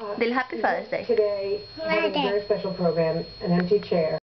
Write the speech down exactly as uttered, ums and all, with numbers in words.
Del Happy Father's Day. Today, having a very special program, an empty chair.